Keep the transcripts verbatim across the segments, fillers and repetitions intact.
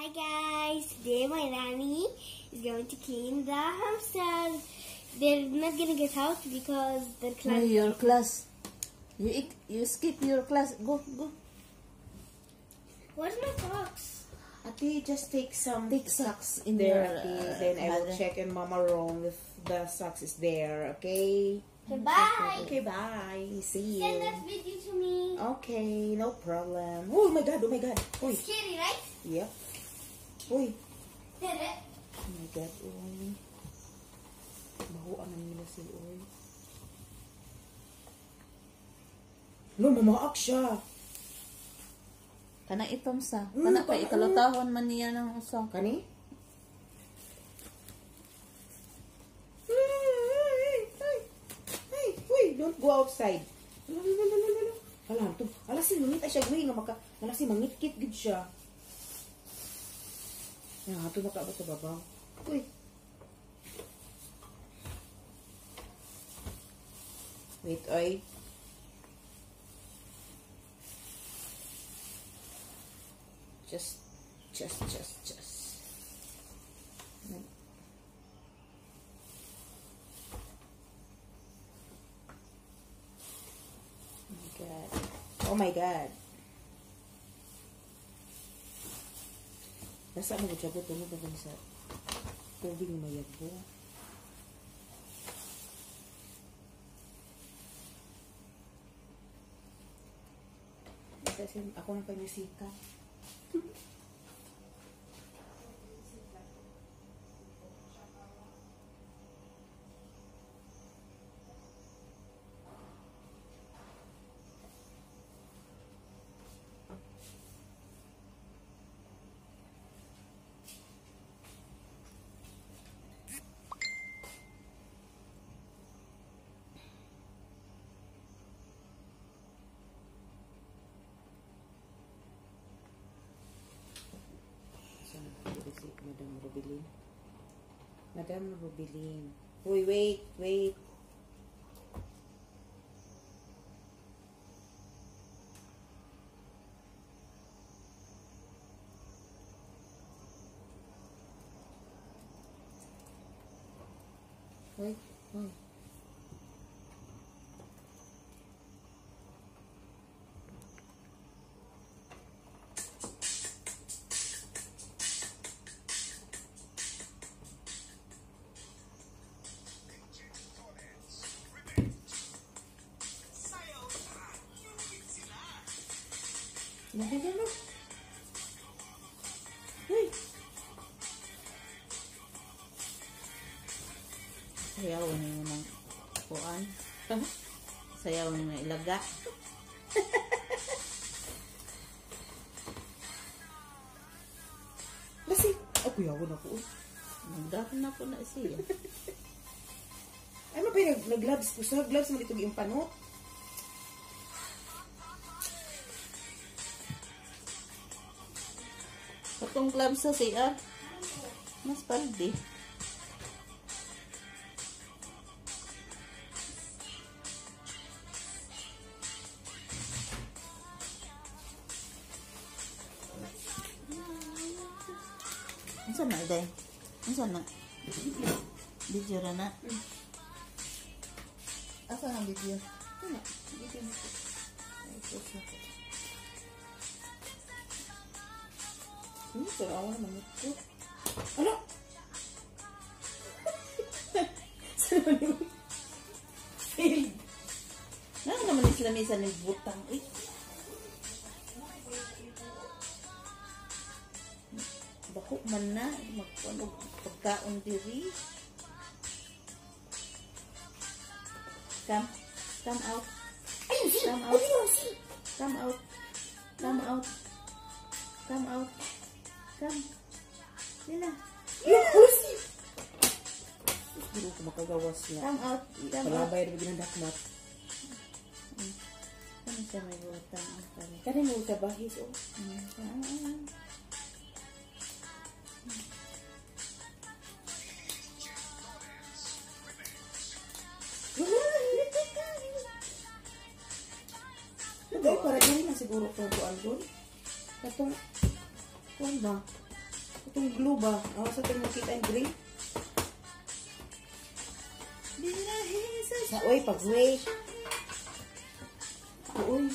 Hi guys, today my nanny is going to clean the hamsters. They're not gonna get out because the class. No, your class. You eat, you skip your class. Go, go. Where's my box? Ate, just take some Take socks in there, your, Ate. uh, Then I will mother. check in Mama room if the socks is there, okay? Okay, bye. Okay, bye. See Send you. that video to me. Okay, no problem. Oh my God, oh my God. Uy. Scary, right? Yep. Uy. Did it? Oh my God, uy. Bahuan na nila si uy. No, mamaak siya. Kana itom sa. Mm, Kana pa kana- ikalutahon man niya ng usa. Kani? Hey, uy, don't go outside. Ala, ala, ala, ala, ala. Ala, to. Ala, si mangit ay siya gawin nga maka. Ala, si mangit-kit gid siya. Yan, ito baka ba sa babaw? Uy. Wait, oy. Just, just, just, just. Oh my God. Nasa mo siya po tulog na sa tubig na mayagbo. Kasi ako nang panyasika. Madam Rubilin. Madam Rubilin. Wait, wait, wait. Wait, wait. No, no, no, no. Hey. Sayaw na yun ng kuan. Sayaw na yung ilaga. Lasi. Ako yawan ako. Nagdahon na po na siya. Ano ba yung nag-gloves ko sa? Gloves mo dito yung panot? Katong gloves sa siya. Mas paldi. Unsa na day? Unsa na? Video ra na. Asa ang video? Ano? Video na. Ay, post na ko. Hmm, pero ako naman ito. Ano? Saan naman yung failed? Ano naman yung lamisa ng butang? Uy. Bako man na. Magpanog pagkaon diri. Come. Come out. Come out. Come out. Come out. Come out. Come. Sila. Yung pussy! Siguro ko makagawas niya. Come out. Come out. Palabay na bigyan ng dakmat. Ano siya may butang? Kaya mo sa bahis, oh. Dahil para dyan na siguro itong kuan doon. Itong, kuan ba? Itong glue ba? Awa sa tingin nakita yung green. Sa oy, pag-wait. Uy.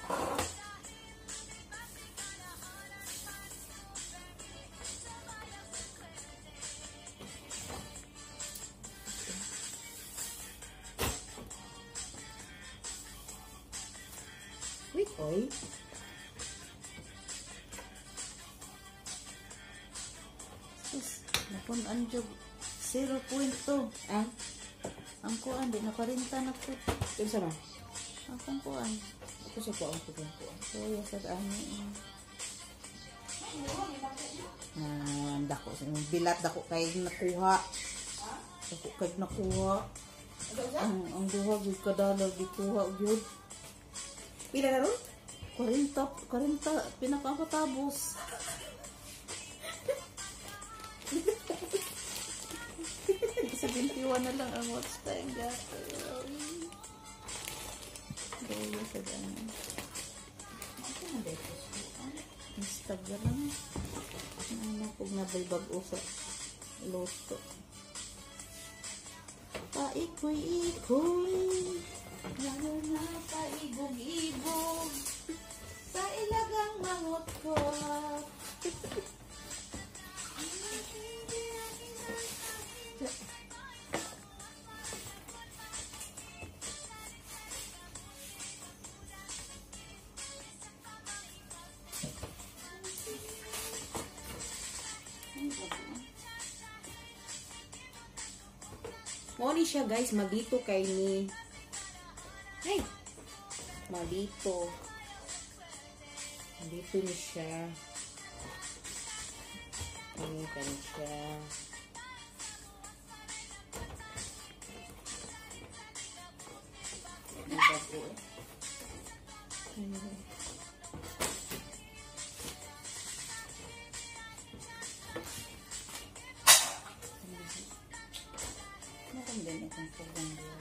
Wait, oy. Sus, napun anjo zero point two. Ah, Ang kuan di nakarinta na ko. yung sama. Akong kuan. Ako sa kuwang ko kuwang kuwang. Kuya sa ani. Ah, dako sa bilat dako kay nakuha. Dako kay nakuha. Ang ang duha gyud kadala gikuha gyud. Pila na ron? Karinta, karinta pinakatabos. seventy-one na lang ang watch time gato. Kuya sa ani. Instagram. Ano kung nabalbag usa loto. Paikoy-ikoy. Lalo na paibog-ibog. Sa ilagang mangot ko. Mo ni siya guys, magito kay ni. Ay. Magito. Magito ni siya. Ay, kani siya. Bago eh. Meron din itong sobrang buhay.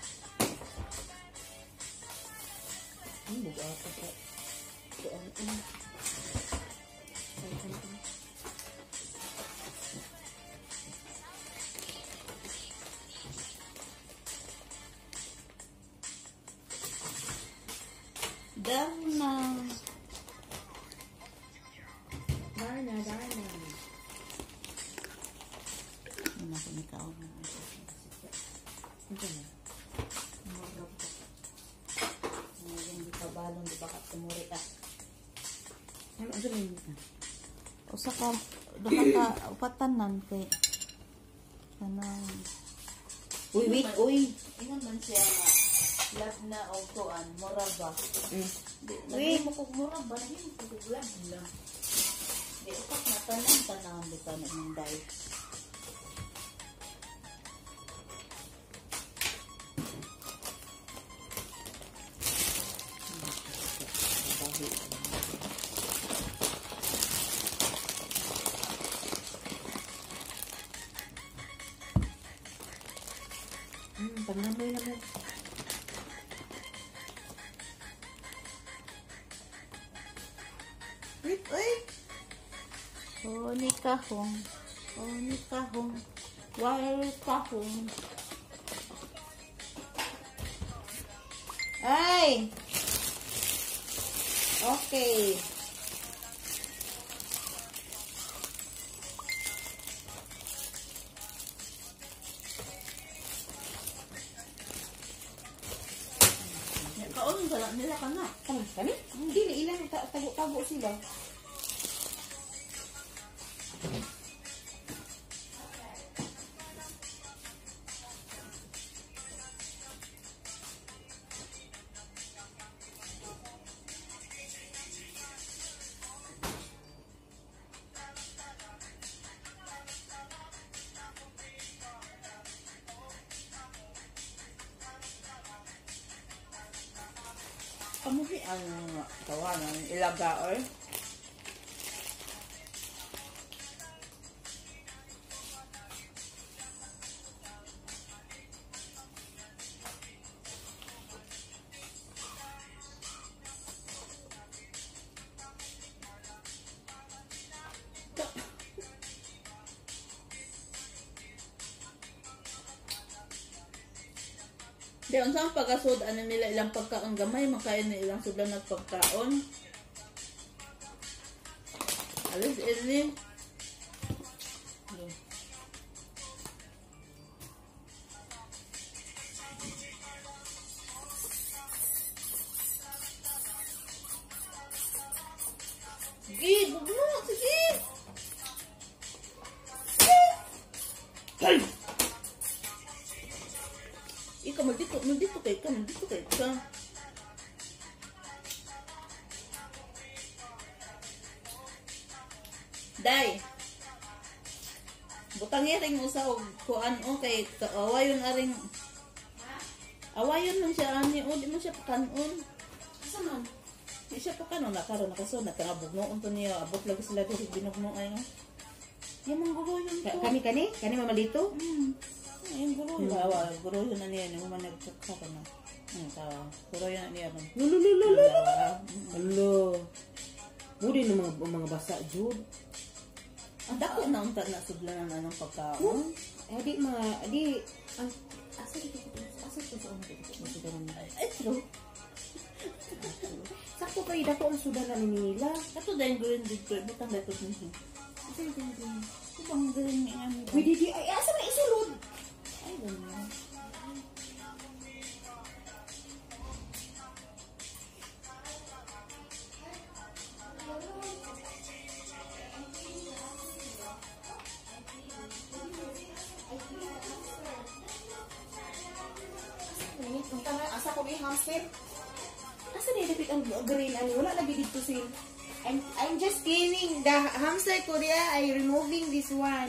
Ang buga pa sa. So, ano ano. Ay, ano ano. Darna. Darna, Darna. Ano na kung ikaw na. Ano na? Murag ko. Ngayon di ka balong, di ba ka tumuri ka. Ano ano na yun? O saka, duha ka upatanan kay kanang Uy, wait, uy. ingon man siya nga lab na o kuan muraba. Mm. Di Wait. mo kog muraba na yun kog lab lang. Di upak na tanan tanan di ka na inday. Hmm, pangandoy na mo. Wait, wait. O ni kahong. O ni kahong. Wire kahong. Ay! Okay. Kaon sala nila kana. Ano, kami? Dili, ilang ta- tago-tago sila. Kamuhi ang tawanan ilaga or Siya, unsang pagkasud, ano nila ilang pagkaon gamay, makain na ilang sudlan ng pagkaon. Alis, ini. Sige, bugno, sige. Ay! Ikaw, maldito, maldito kay ka, maldito kay ka. Day. Butang ring usa og kuan o kay awayon aring. Awayon man siya ani o di mo siya pakanon. Asa man? Di siya pakanon na karon nakaso na tangabugno unto niya abot lagi sila diri binugno ay no. Yung mga guro yun Ka- ko. Kani kani? Kani mamalito? Hmm. Yung guro yun. Awa, guro yun na niya. Yung mga nagkakaka na. Hmm, tawa. Guro yun na niya. Lululululu. Tawa. Hello. Budi ng mga mga basa jud. Ang dako na unta na sudlan ng anong pagkaon. Eh di mga di ang asa dito asa to sa ulo dito. Ay, true. Sakto kay dako ang sudanan ni nila. Kato dahil green dito. Butang dito niya. Asa dito din. Ibang green ni Ami. Pwede di ay asa na isulod. I don't know. Punta na asa ko ni hamster. Asa ni dapit ang green ani wala lagi dito sil. I'm I'm just cleaning the hamster Korea. I removing this one.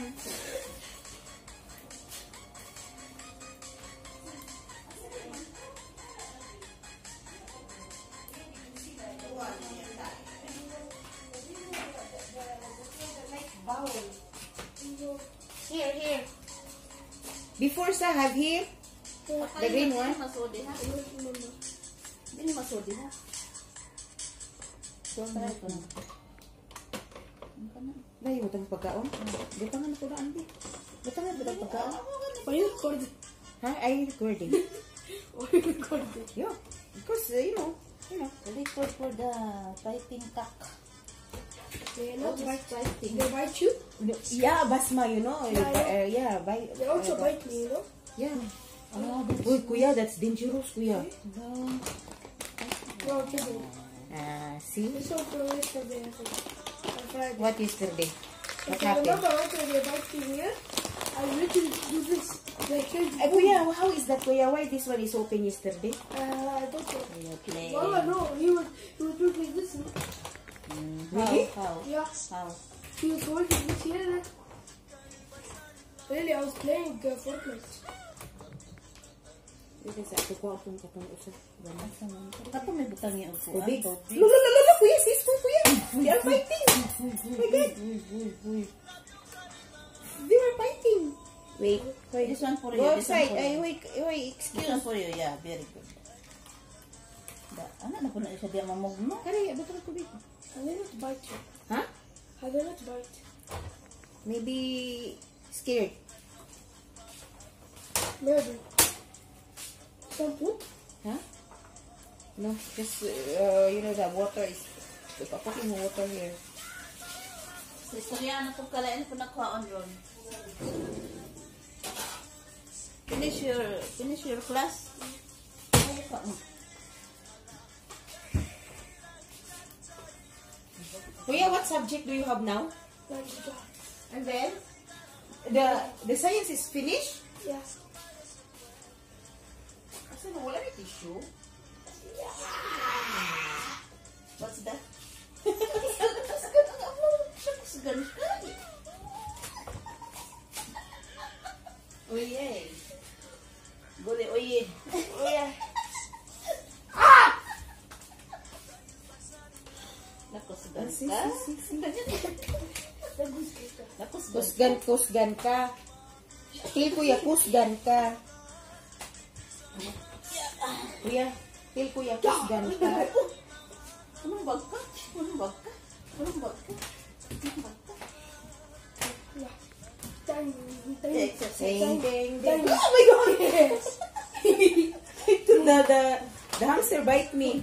Here, here. Before sa have here. The green one? Masodi ha. Hindi masodi ha. So, try ko na. Ang kana. Dahil mo itong pagkaon? Butangan ako na, Andi. Butangan ba itong pagkaon? Are you recording? Ha? Ay, recording. Are you recording? Yeah. Because, uh, you know, you know. Record for the fighting cock. They're What not is bite. fighting? They bite you. Yeah, basma, you know. Yeah, Uh, uh, yeah, by, They also uh, bite me, you know. Yeah. Ah, that's Uy, kuya, that's dangerous, kuya. no. No, I'm kidding. Ah, see? It's so for yesterday, I think. On Friday. What yesterday? What If I happened? remember when they bite me here, I literally do this. They killed Eh, kuya, how is that, kuya? Why this one is open yesterday? Uh, I don't know. You play. Well, I know. He was, he was doing like this. no? Mm, Really? How? Yeah. How? He was going like this here. Really, I was playing uh, Fortnite. Ito sa ito ko akong katong usa. How? Kato may butang niya ang kuwan. Tubig. Tubig. Lolo, lolo, lolo, kuya, sis ko, kuya. They are fighting. Uy, uy, uy, uy. They are fighting. Wait. This one for you. Go This one outside. for Ay, you. wait, wait, This excuse. one for you. Yeah, very good. Da, ano na po na siya di mamugno? Kari, ba't ang tubig? I did not bite you. Ha? I did not bite. Maybe scared. Maybe. Some food? Huh? No, just, uh, you know, the water is, putting water here. Sa istorya na itong kalain po nakuhaan ron. Finish your, finish your class. Kuya, what subject do you have now? Like, And then, the the science is finished? yeah. Kasi wala na tissue. What's that? Oye. Guli, oye. Oye. Nakusgan Sis, ka? sis, sis. Nakusgan Kusgan, kusgan ka. Til kuya, kusgan ka. Kuya, til kuya, kusgan ka. Anong bag ka? Anong bag ka? Anong bag ka? Anong bag ka? Yeah. Dang, Yeah, dang. exercise. Ding, ding, ding. Dang. Oh my God! the the the hamster bite me.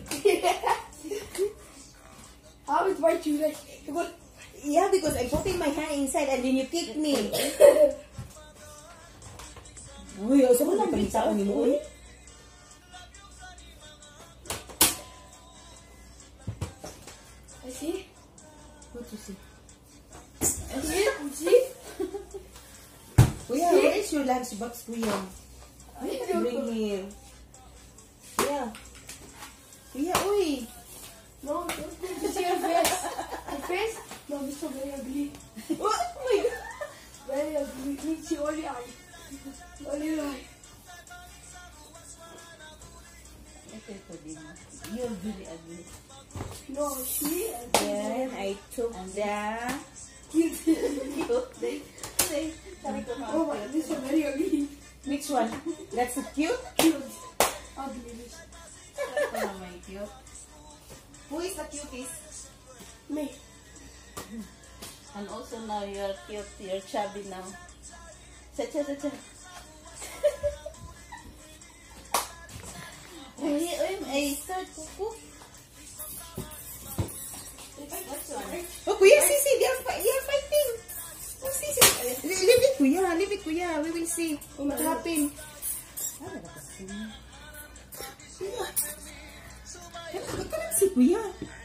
How would bite you like? Yeah, because I put in my hand inside and then you kicked me. Uy, asa mo lang pinita ni mo eh? I see. What you see? I see. I see. Kuya, where is your lunch box, Kuya? Bring here. Kuya. Kuya, uy. No, don't you see your face. Your face? No, this is very ugly. Oh my God. Very ugly. Means you only eye. Only eye. Okay, pwede mo. You're really ugly. No, she. Then I took the Cute. cute. Oh my, this is very ugly. Which one? That's cute? Cute. Ugly. This. Ito na may cute. Who is the cutest? Me. And also now you're cute, you're chubby now. Cha cha cha cha. Uy, uy, ay, start kuku. Oh, Kuya, see, see, they are, fi- they are fighting. Oh, see, see. Le- Leave it, Kuya. Leave it, Kuya. We will see what happened. Look at si Kuya.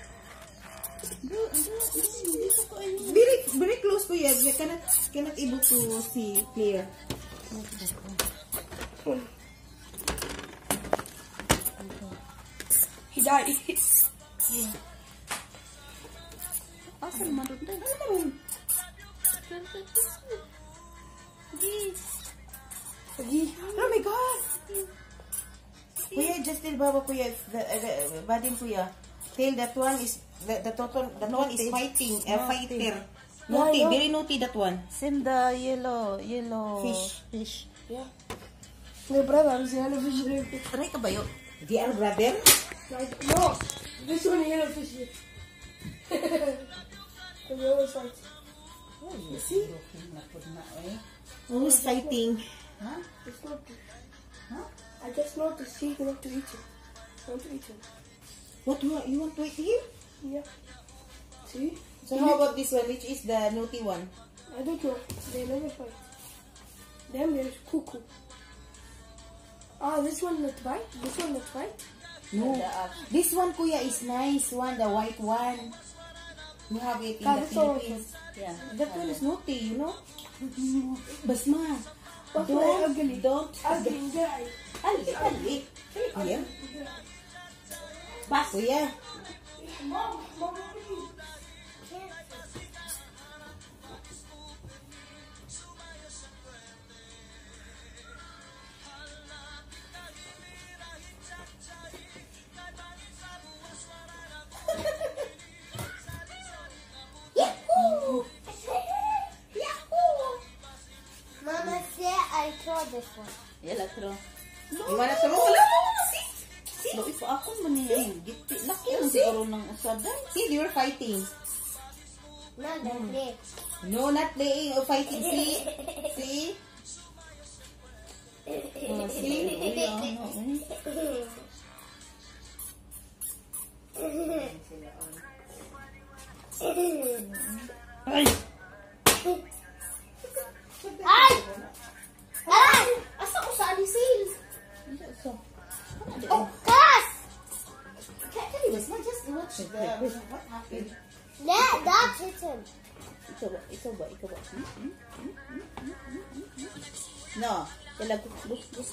Very, very close, Kuya. You cannot, cannot able to see clear. He died. Yeah. Asa naman doon? Ano naman? Oh my God. Kuya, just tell Baba, Kuya, the, the, the Badin, Kuya. Tell that one is, the, the total, that one is fighting, a fighter. Naughty, no. very naughty that one. Send the yellow, yellow Fish. fish. Yeah. My brother is yellow fish. Try ka ba yun? They are brother? Like, no, this one yellow fish. The other side. You see? Na po na eh. Who's fighting? Ha? It's not. Huh? I just know to see you want to eat it. I want to eat it. What, you want, you want to eat him? Yeah. See? So how about this one? Which is the naughty one? I don't know. They never fight. Them there's cuckoo. Ah, this one not fight. This one not fight. No. This one, Kuya, is nice one, the white one. You have it in Ah, the that's all. Philippines. Yeah. That one is naughty, you know? Basma. What's Don't, my ugly? don't. Ugly guy. Ali, ali. Kuya. Bas. Kuya. Mom, mom, please. Yahoo! Yahoo! Mama said I saw this one. Yala, tro. You wanna throw? Wala mo. See? See? So, if ako man niya, giti. Laki You lang see? siguro ng usada. See, they were fighting. No, that's it. No, not playing or fighting. See? See? Oh, see? Uy, ano, eh. Ay! Ay! Ay! Asa ko sa alisil? So, Oh, Kas! Actually, was not just watch the, what happened. Yeah, that hit him. ikaw ba? Ikaw ba? Ikaw ba? Hmm? Hmm? Hmm? Hmm? Hmm? Hmm? Hmm? No. Yala, gus, gus, gus.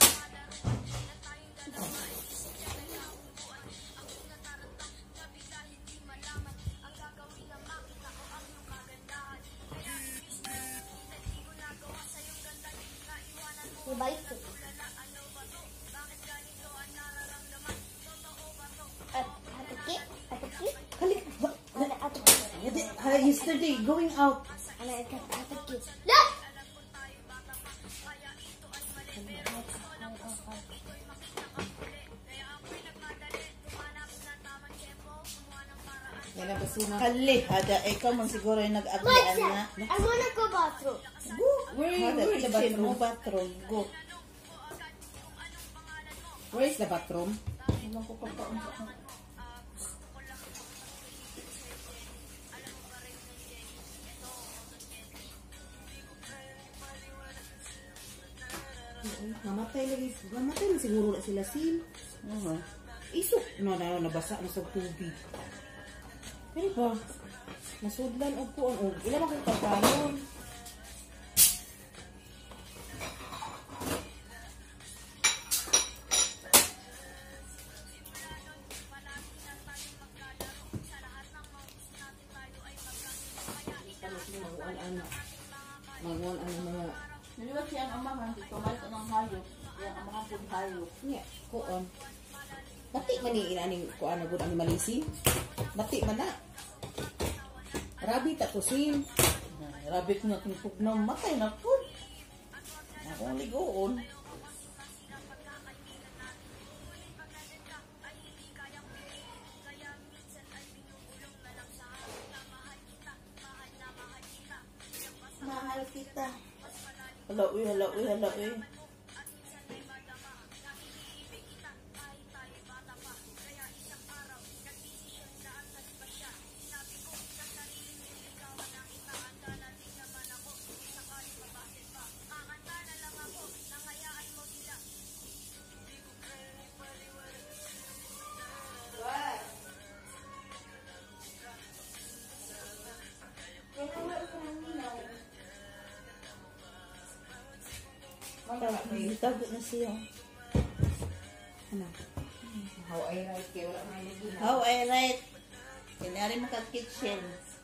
He bites it. At- atake, atake, Halik, what? ana atake, Yesterday, going out. ana atake, atake. Look! Yan ang basuna. Kali, hada, ikaw man siguro yung What's nag-aglian na. that? I wanna go bathroom. Go. Where, Hada, where in the is it? bathroom. No bathroom. Go. Where is the bathroom? Hindi ko pagkaon sa akin. Mamatay lagi. Mamatay na siguro na sila sil. Oo. Isok na na nabasa na sa tubig. Pero ba? Nasudlan o po. O, ilan akong pagkaon. Manguan ang mga Niliwas siya ang amahan, tumalit ng hayop. Yan ang mga food hayop. niya kuon. Bati man ni inaning kuan na gud ang malisin. Bati man na. Rabi ta to sil. Rabbit nga kinpug na matay na po. Akong ligoon. Mahal kita. Hala, uy, hala, uy, hala, uy. Itago na siya. Ano? How I write kay wala may lagi. How I write. Kinari maka-kitchen.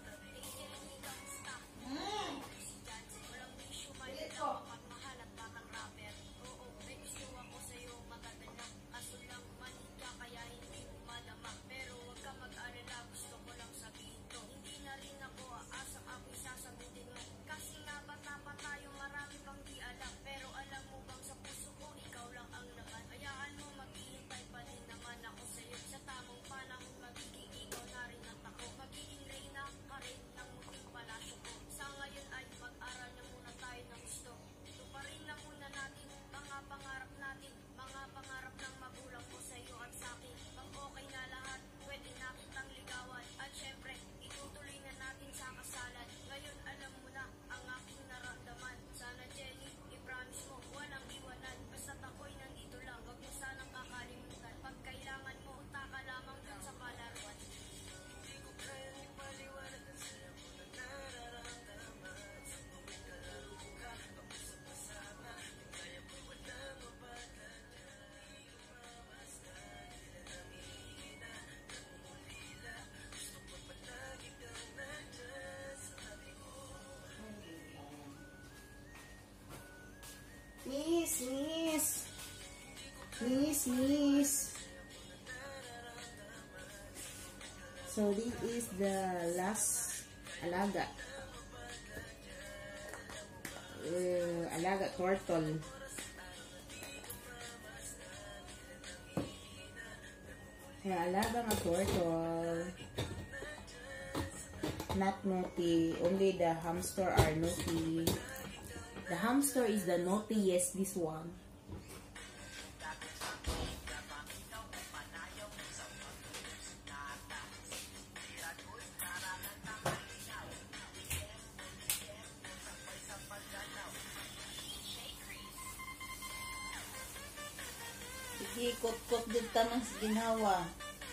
Miss, miss. Miss, miss. So this is the last alaga. Uh, alaga turtle. Kaya alaga nga turtle. Not naughty. Only the hamster are naughty. The hamster is the naughtiest, this one. Sige, kot-kot dito ng ginawa.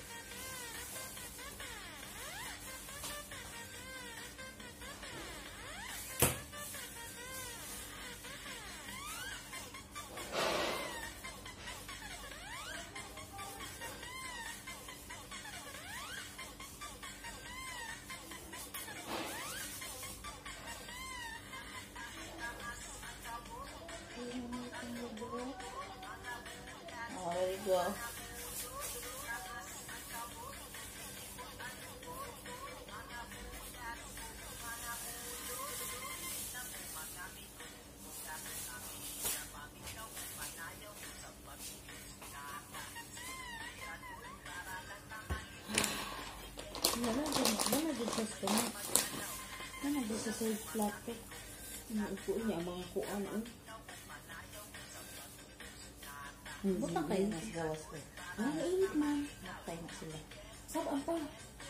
Oh, there you go. Wala din, wala din sa stomach. Wala din sa side flat eh. Inuupo niya ang mga kuan eh. Butang kayo na sa gawas ko. Ah, init man. Matay na sila. Saan pa?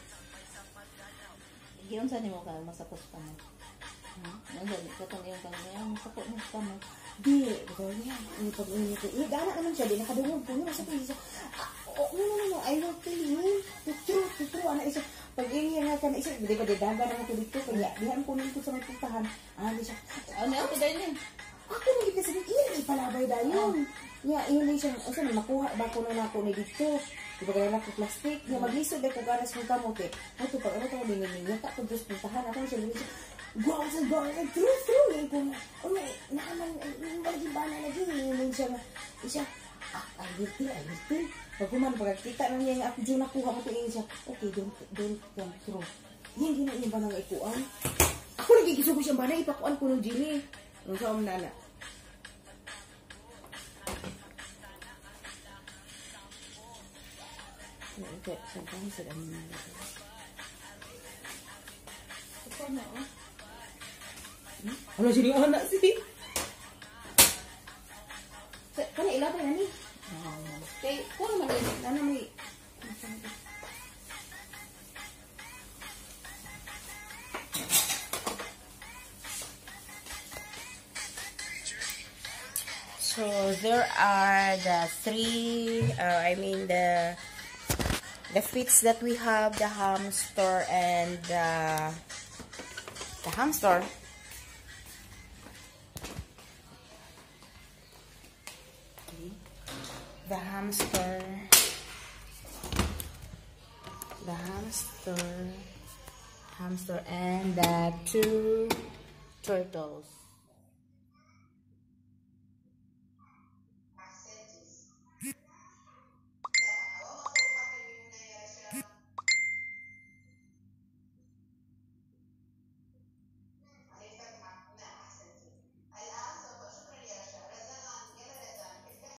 Iyon sa nimo ka masapos pa mo. Hmm? Nandiyan, katong iyong kanya, masapos mo pa mo. Di, ikaw niya. Ini pag init. Eh, gana naman siya. Di nakadungog po niya. Sabi niya, oh, no, no, no, no. I will tell you. The truth, the truth. Ano, isa, pag iniya nga ka na isa, di ba, di daga na ako dito. Kaya, dihan ko nito sa may puntahan. Ah, di siya. Ano ako dahil niya? Ako nang kita sabi, iyan, ipalabay dayon. Niya, iyan siya, asa na, makuha ba ko na ako na dito. Di ba kaya ko plastic? Niya, maglisod ay ko ganas ng kamote. Ito, pag ano tayo, ningingiya ka, pag dos puntahan, ako siya, siya, go outside, go outside, true, true. Ngayon ko, oh, may, nakaman, malagi ba na lagi, ngayon siya, siya, ah, I will tell, I will tell. Pag kuman, pagkakita na niya, ako dyan nakuha mo ito, siya, okay, don't, don't come through. Yan, ginain ba nang ikuan? Ako nagigisugo siyang bana, ipakuan ko ng Jimmy. Ang sa om nana. Okay, sometimes it I'm not. Ito na, oh. Ano sini anak sih? Kana ilabay na ni. Kay ko naman ni nana may So there are the three, uh, I mean the the feeds that we have, the hamster and the the hamster. The hamster, the hamster, hamster, and the two turtles.